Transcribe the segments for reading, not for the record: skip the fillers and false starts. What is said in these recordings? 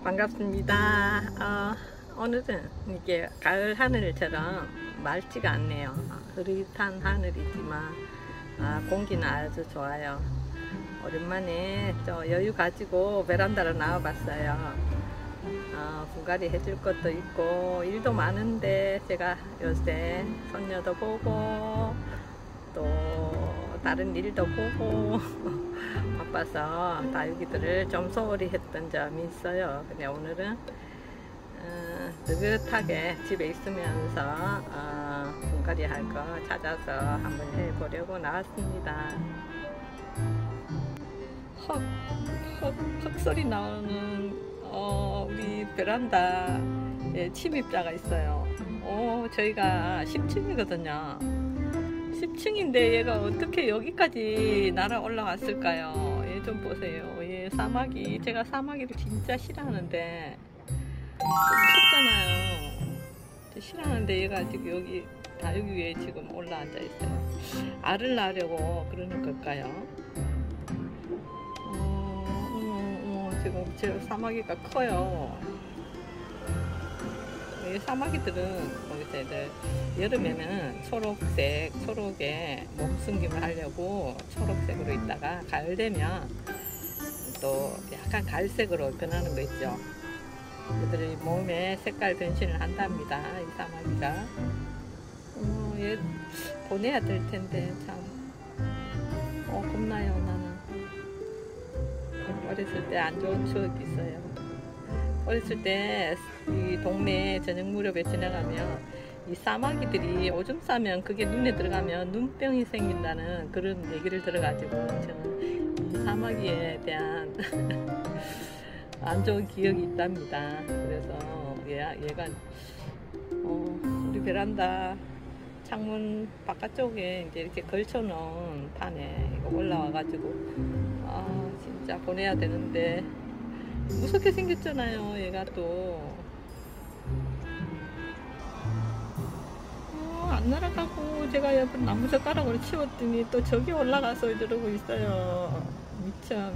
반갑습니다. 오늘은 이게 가을 하늘처럼 맑지가 않네요. 흐릿한 하늘이지만 공기는 아주 좋아요. 오랜만에 좀 여유 가지고 베란다로 나와 봤어요. 분갈이 해줄 것도 있고 일도 많은데 제가 요새 손녀도 보고 또 다른 일도 보고 바빠서 다육이들을 좀 소홀히 했던 점이 있어요. 근데 오늘은 느긋하게 집에 있으면서 분갈이 할 거 찾아서 한번 해보려고 나왔습니다. 헉 소리 나오는 우리 베란다에 침입자가 있어요. 저희가 10층이거든요 10층인데 얘가 어떻게 여기까지 날아 올라왔을까요? 얘 좀 보세요. 얘 사마귀, 제가 사마귀를 진짜 싫어하는데 무섭잖아요. 싫어하는데 얘가 지금 여기 다육이 위에 지금 올라앉아 있어요. 알을 낳으려고 그러는 걸까요? 지금 제 사마귀가 커요. 이 사마귀들은 거기서 애들 여름에는 초록에 몸숨김을 하려고 초록색으로 있다가 가을 되면 또 약간 갈색으로 변하는 거 있죠. 얘들이 몸에 색깔 변신을 한답니다. 이 사마귀가. 얘 보내야 될 텐데 참 겁나요. 나는 어렸을 때 안 좋은 추억이 있어요. 어렸을 때 이 동네 저녁 무렵에 지나가면 이 사마귀들이 오줌 싸면 그게 눈에 들어가면 눈병이 생긴다는 그런 얘기를 들어가지고 저는 이 사마귀에 대한 안 좋은 기억이 있답니다. 그래서 얘가 우리 베란다 창문 바깥쪽에 이제 이렇게 걸쳐 놓은 판에 이거 올라와 가지고 진짜 보내야 되는데 무섭게 생겼잖아요. 얘가 또 안 날아가고 제가 옆에 나무젓가락으로 치웠더니 또 저기 올라가서 이러고 있어요. 미쳐.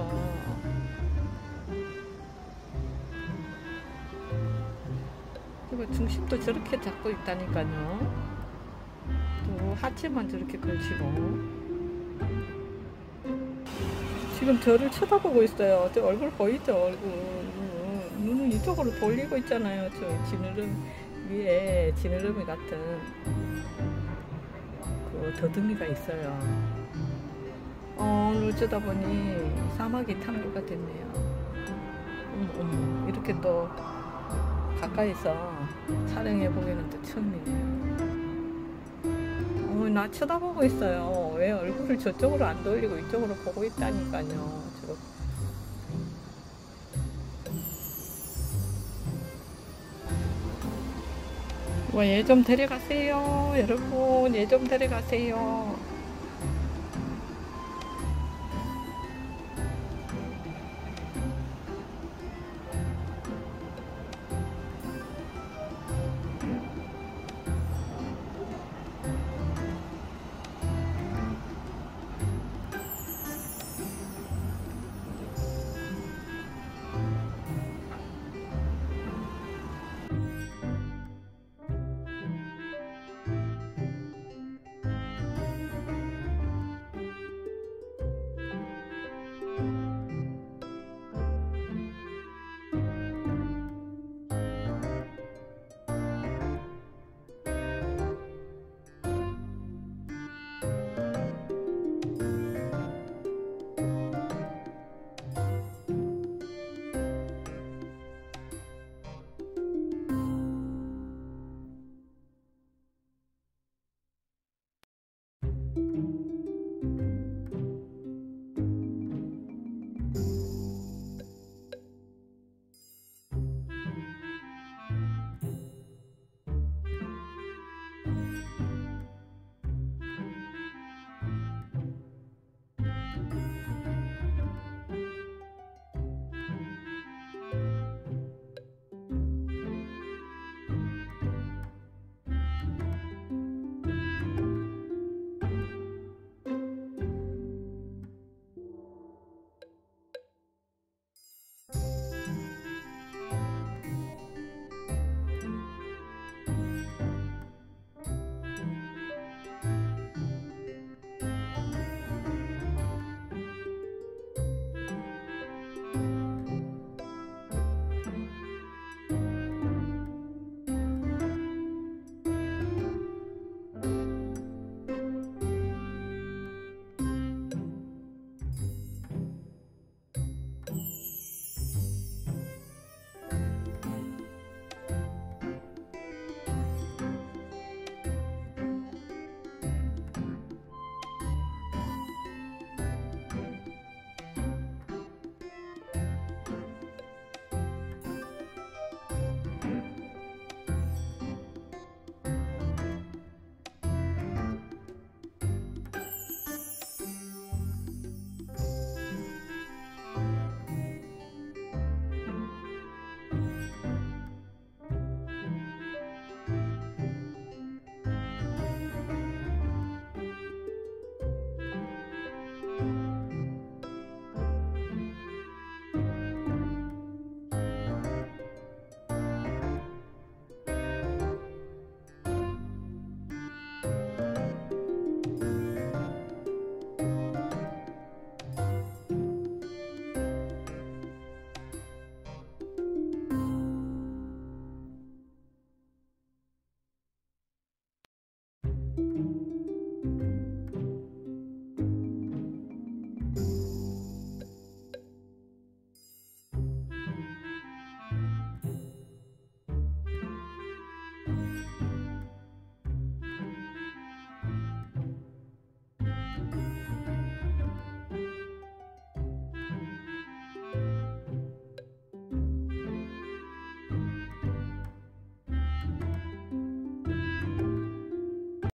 그리고 중심도 저렇게 잡고 있다니까요. 또 하체만 저렇게 걸치고 지금 저를 쳐다보고 있어요. 저 얼굴 보이죠? 얼굴. 눈은 이쪽으로 돌리고 있잖아요. 저 지느러미 위에 지느러미 같은 그 더듬이가 있어요. 오늘 어쩌다 보니 사마귀 탐구가 됐네요. 이렇게 또 가까이서 촬영해 보기는 또 처음이에요. 나 쳐다보고 있어요. 왜 얼굴을 저쪽으로 안 돌리고 이쪽으로 보고 있다니까요. 얘 좀 데려가세요. 여러분, 얘 좀 데려가세요.